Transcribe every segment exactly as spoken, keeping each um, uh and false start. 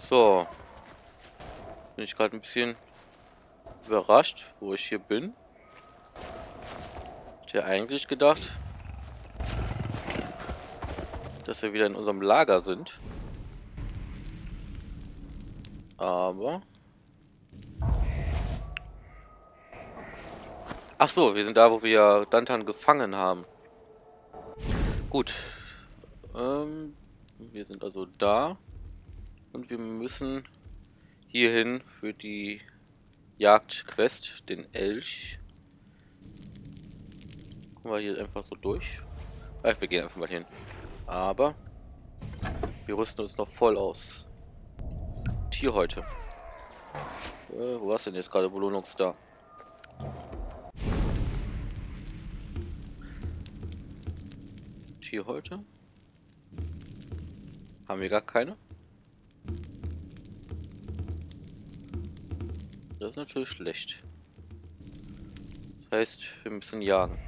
So. Bin ich gerade ein bisschen überrascht, wo ich hier bin. Ich hätte eigentlich gedacht, dass wir wieder in unserem Lager sind. Aber... Ach so, wir sind da, wo wir Dantan gefangen haben. Gut. Ähm, wir sind also da. Und wir müssen hierhin für die Jagdquest, den Elch. Kommen wir hier einfach so durch. Ach, wir gehen einfach mal hin. Aber wir rüsten uns noch voll aus. Tier heute. Äh, wo warst denn jetzt gerade Belohnungsstar? Tier heute? Haben wir gar keine? Das ist natürlich schlecht. Das heißt, wir müssen jagen.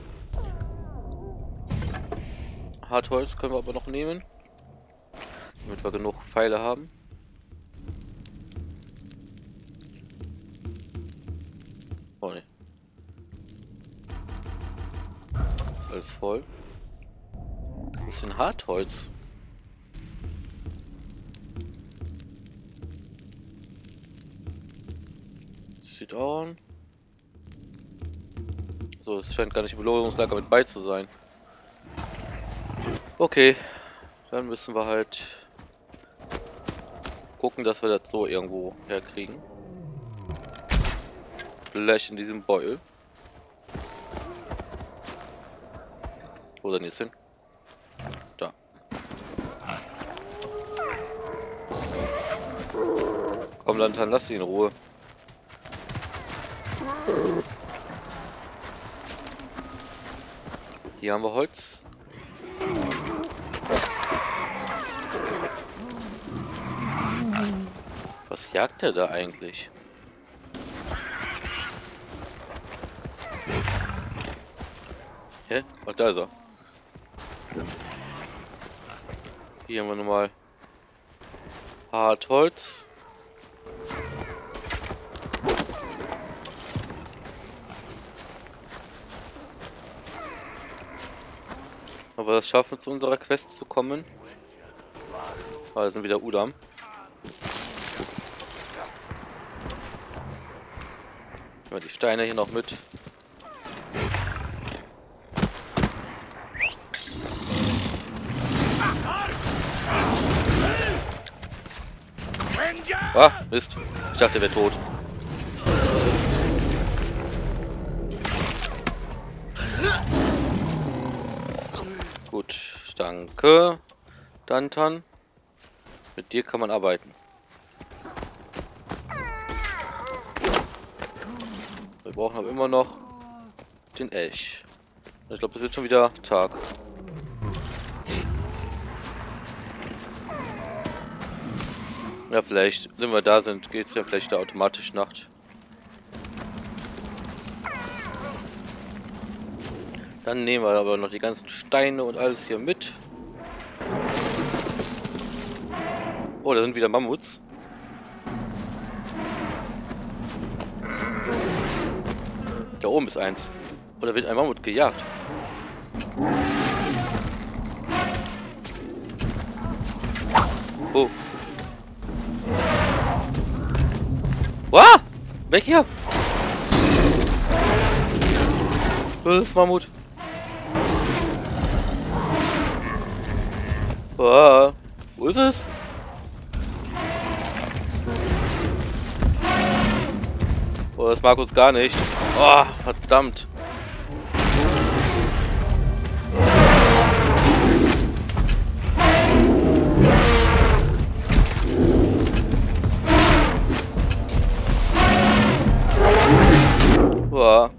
Hartholz können wir aber noch nehmen. Damit wir genug Pfeile haben. Oh ne. Ist alles voll. Ein bisschen Hartholz. Sieht an. So, es scheint gar nicht im Belohnungslager mit bei zu sein. Okay, dann müssen wir halt gucken, dass wir das so irgendwo herkriegen. Vielleicht in diesem Beutel. Wo denn jetzt hin? Da. Komm, dann, dann lass sie in Ruhe. Hier haben wir Holz. Was jagt er da eigentlich? Hä? Oh, da ist er. Hier haben wir nochmal Hartholz. Aber das schaffen, zu unserer Quest zu kommen. Ah, da sind wieder Udam. Nehmen wir die Steine hier noch mit. Ah, Mist. Ich dachte, er wäre tot. Gut, danke. Dantan. Mit dir kann man arbeiten. Wir brauchen aber immer noch den Elch. Ich glaube, es ist schon wieder Tag. Ja, vielleicht, wenn wir da sind, geht es ja vielleicht da automatisch Nacht. Dann nehmen wir aber noch die ganzen Steine und alles hier mit. Oh, da sind wieder Mammuts. Da oben ist eins. Oder wird ein Mammut gejagt? Oh. Wow! Weg hier! Das ist Mammut. Wow. Wo ist es? Oh, das mag uns gar nicht. Oh, verdammt. Wow.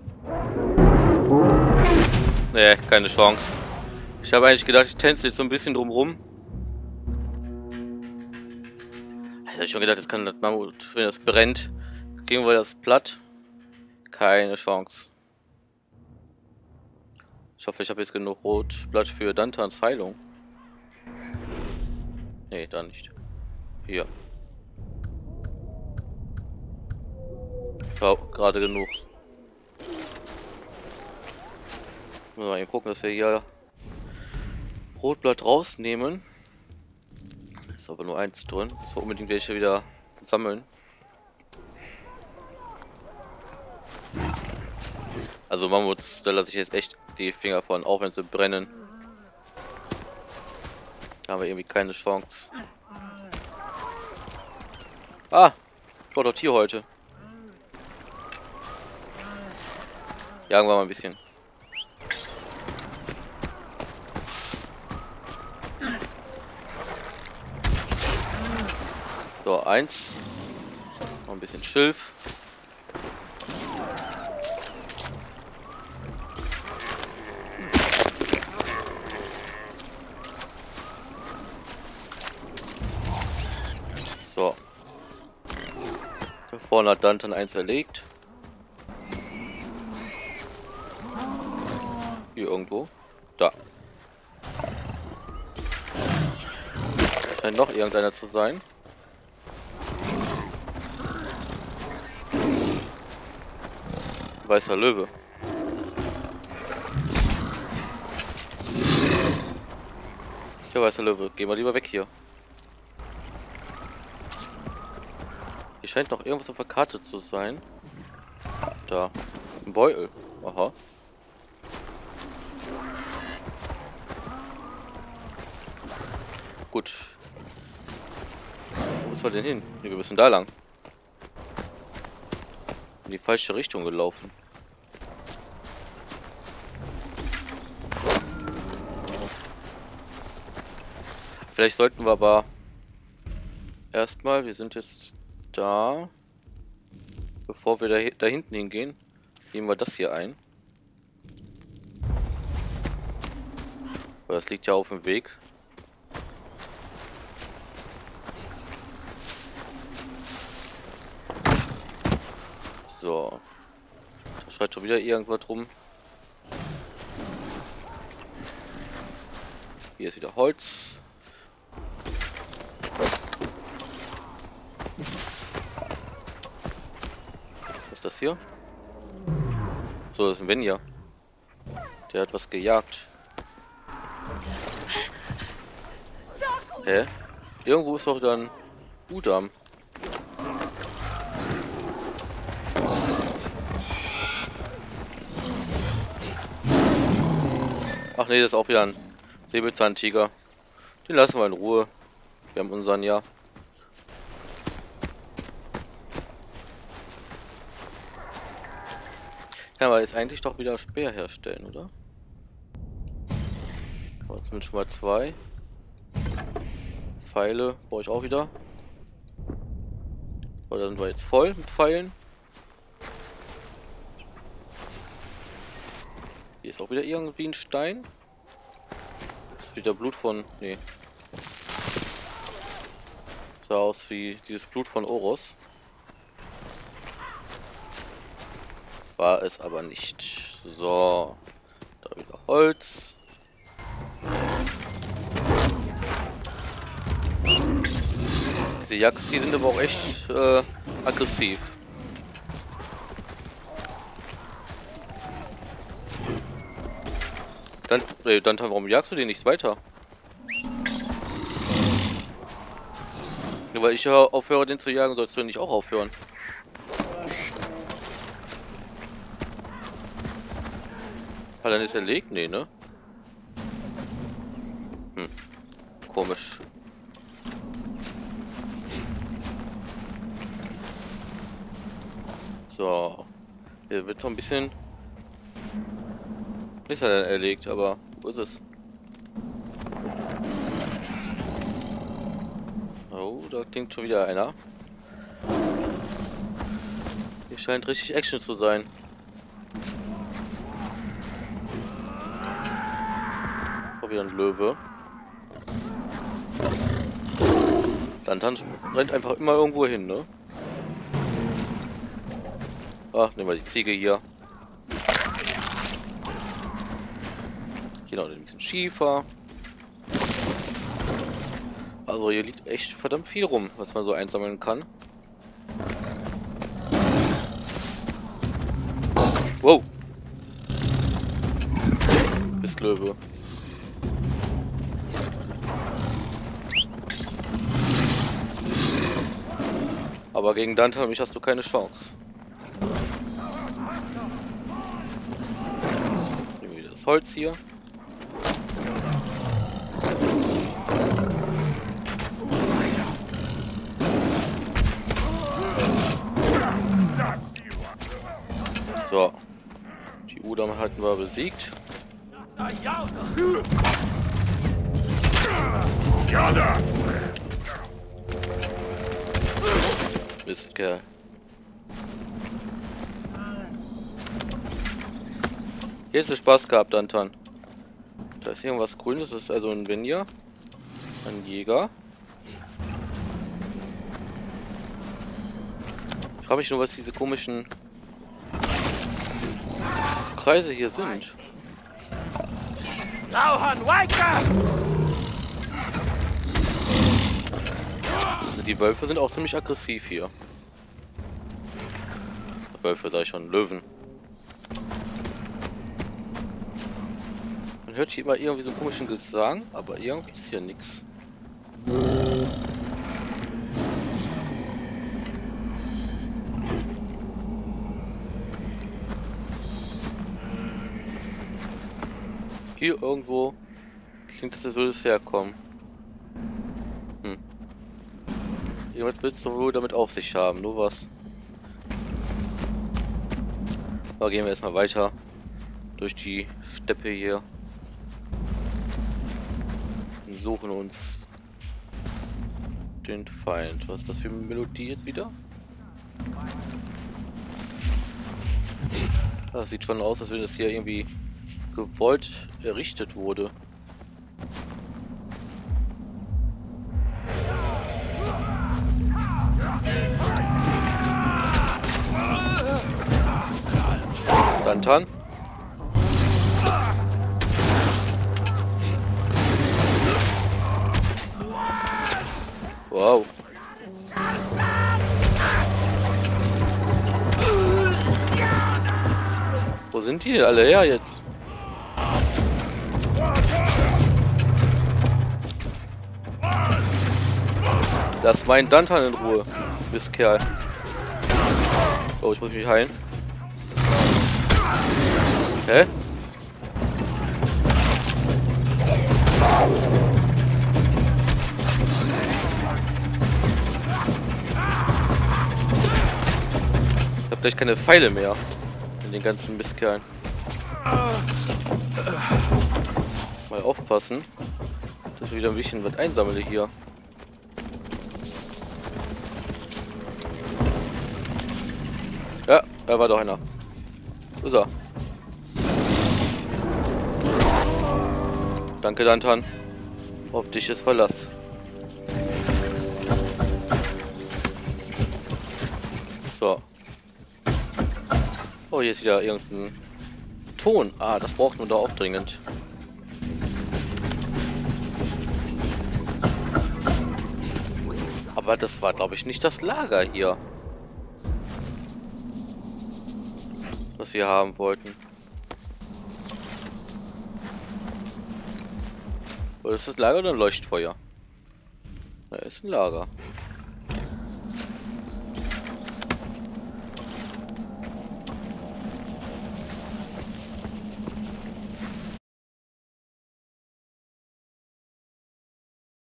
Nee, keine Chance. Ich habe eigentlich gedacht, ich tänze jetzt so ein bisschen drumrum. Ich hätte schon gedacht, das kann das Mammut, wenn das brennt, kriegen wir das platt. Keine Chance. Ich hoffe, ich habe jetzt genug Rotblatt für Dantans Heilung. Nee, da nicht. Hier. Ja, gerade genug. Müssen wir mal eben gucken, dass wir hier Rotblatt rausnehmen. Ist aber nur eins drin. So unbedingt welche wieder sammeln. Also Mammuts, da lasse ich jetzt echt die Finger von, auch wenn sie brennen. Da haben wir irgendwie keine Chance. Ah, ich war doch Tier heute. Jagen wir mal ein bisschen. So, eins. Noch ein bisschen Schilf. So. Da vorne hat Dantan eins erlegt. Hier irgendwo. Da. Scheint noch irgendeiner zu sein. Weißer Löwe. Tja, weißer Löwe. Gehen wir lieber weg hier. Hier scheint noch irgendwas auf der Karte zu sein. Da. Ein Beutel. Aha. Gut. Wo müssen wir denn hin? Nee, wir müssen da lang. In die falsche Richtung gelaufen. Vielleicht sollten wir aber erstmal, wir sind jetzt da, bevor wir da, da hinten hingehen, nehmen wir das hier ein. Weil das liegt ja auf dem Weg. So. Da schreit schon wieder irgendwas rum. Hier ist wieder Holz. Was ist das hier? So, das ist ein Venja. Der hat was gejagt. Hä? Irgendwo ist doch dann Udam. Ach nee, das ist auch wieder ein Säbelzahntiger. Den lassen wir in Ruhe. Wir haben unseren ja. Kann man jetzt eigentlich doch wieder Speer herstellen, oder? Aber zumindest schon mal zwei. Pfeile brauche ich auch wieder. Oder sind wir jetzt voll mit Pfeilen? Hier ist auch wieder irgendwie ein Stein. Das ist wieder Blut von... Nee. Sah aus wie dieses Blut von Oros. War es aber nicht. So. Da wieder Holz. Diese Yaks, die sind aber auch echt äh, aggressiv. Dann, äh, dann, warum jagst du den nicht weiter? Nur weil ich aufhöre, den zu jagen, sollst du nicht auch aufhören. Hat er nicht erlegt? Nee, ne? Hm. Komisch. So. Hier wird so ein bisschen... Ist er denn erlegt, aber wo ist es? Oh, da klingt schon wieder einer. Hier scheint richtig Action zu sein. Oh, wieder ein Löwe. Dantan rennt einfach immer irgendwo hin, ne? Ach, nehmen wir die Ziege hier. Hier noch ein bisschen Schiefer. Also hier liegt echt verdammt viel rum, was man so einsammeln kann. Wow. Bist Löwe. Aber gegen Dante und mich hast du keine Chance. Nehmen wir das Holz hier. So. Die Udam hatten wir besiegt. Mist, Kerl. Jetzt ist Spaß gehabt, Anton. Da ist irgendwas Grünes, das ist also ein Venier. Ein Jäger. Ich frage mich nur, was diese komischen Kreise hier sind. Also die Wölfe sind auch ziemlich aggressiv hier. Wölfe, sag ich schon, Löwen. Man hört hier immer irgendwie so einen komischen Gesang, aber irgendwie ist hier nichts. Hier irgendwo klingt es, als würde es herkommen. Hm. Jemand willst du wohl damit auf sich haben, nur was. Aber gehen wir erstmal weiter durch die Steppe hier und suchen uns den Feind. Was ist das für eine Melodie jetzt wieder? Das sieht schon aus, als wenn das hier irgendwie gewollt errichtet wurde. Dantan. Wow. Wo sind die denn alle her jetzt? Lass meinen Dantan in Ruhe, Mist Kerl. Oh, ich muss mich heilen. Hä? Ich hab gleich keine Pfeile mehr in den ganzen Mistkerlen. Mal aufpassen, dass ich wieder ein bisschen was einsammle hier. Ja, da war doch einer. Wo ist er? Danke, Dantan. Auf dich ist Verlass. So. Oh, hier ist wieder irgendein Ton. Ah, das braucht man da auch dringend. Aber das war, glaube ich, nicht das Lager hier, was wir haben wollten. Oder ist das Lager oder ein Leuchtfeuer? Da ist ein Lager.